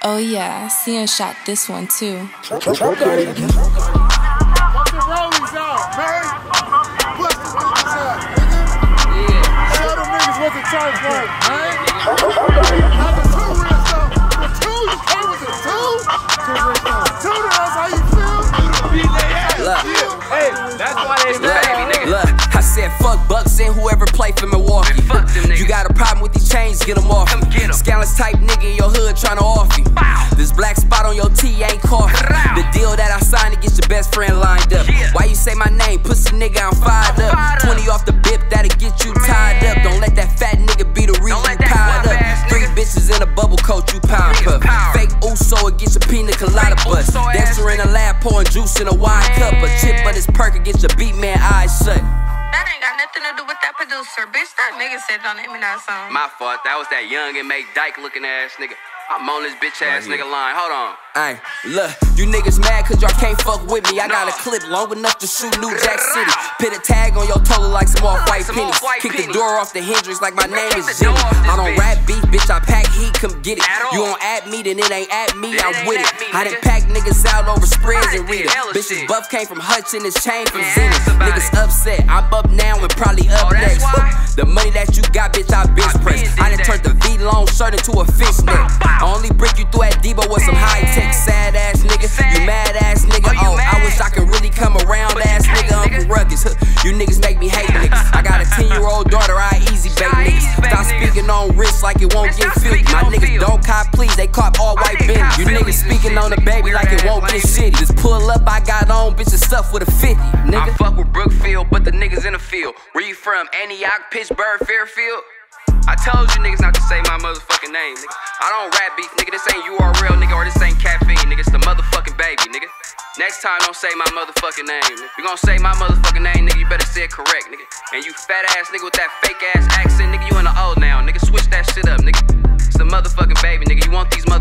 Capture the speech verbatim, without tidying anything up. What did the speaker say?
Oh yeah, Cian shot this one too. Put the rollies out, man. Put the rollies out, nigga. Yeah. Show them niggas what the talk like, man. Now the two real stuff. The two, you came with the two? Two real stuff. Two to us, how you feel? Look, hey, that's why they baby, nigga. Look, I said fuck Bucks and whoever play for Milwaukee. Man, fuck them niggas. You got a problem with these chains, get them off. Come get 'em. Scandalous type nigga in your hood tryna off you. Bow. This black spot on your tee ain't coffee. Row. The deal that I signed to get your best friend lined up. Yeah. Why you say my name? Pussy nigga, I'm fired I'm up. fired twenty up. off the bip, that'll get you tied Man. up. Don't let that fat nigga be the reason let you that piled guap up. ass Three nigga. bitches in a bubble coat, you pound Niggas puff. power. Fake Uso against your pina colada Fake bust. Uso ass Dexter in a lab pouring juice in a wine Man. cup. A chip but his perk against your beat man eyes shut. That ain't got nothing to do with that producer, bitch. That nigga said don't name me that song. My fault. That was that young and make dyke looking ass nigga. I'm on this bitch ass Right nigga line. Hold on. Ay, look, you niggas mad cause y'all can't fuck with me. I got a No. clip long enough to shoot New Jack City. Put a tag on your total like some off-white Some pennies. off-white Kick the pennies. door off the Hendrix like my name Kick is the door Jimmy. off this I don't bitch. rap beef, bitch, I pack heat, come get it. At You all. don't at me, then it ain't at me, Then I'm it ain't with it. at me, I done nigga. pack niggas out over spreads I and did read it. hella Bitches shit. buff came from Hudson, this chain from Man, Zenith. ask about Niggas it. upset, I'm up now and probably up Oh, that's next. why? The money that you got, bitch, I bitch I press. been did I done that. turned the V-long shirt into a fishnet. Bow, bow. I only brick you through at Debo with some high-tech sad ass nigga. You mad ass nigga. Oh, you Oh, I mad? wish I could really come around But you ass can't, nigga. nigga. Uncle Ruckus. Huh, you niggas make me hate niggas. I got a ten-year-old daughter, I easy bake I easy niggas. bake Stop niggas. speaking on wrist like it won't Man, get stop filthy. speaking My on niggas feel. don't cop please, they cop all white didn't Bentley. cop You Phillies niggas and speaking shit, on the nigga. baby like it Weird won't ass get lame. shitty. Just pull up, I got on, bitches stuff with a fifty, nigga. I fuck with Brookfield, but the niggas in the field. Where you from? Antioch, Pittsburgh, Fairfield? I told you niggas not to say my motherfucking name, nigga. I don't rap beef, nigga. This ain't U R L, nigga, or this ain't caffeine, nigga. It's the motherfucking baby, nigga. Next time, don't say my motherfucking name, nigga. You gon' say my motherfucking name, nigga, you better say it correct, nigga. And you fat ass nigga with that fake ass accent, nigga, you in the old now, nigga. Switch that shit up, nigga. It's the motherfucking baby, nigga. You want these motherfucking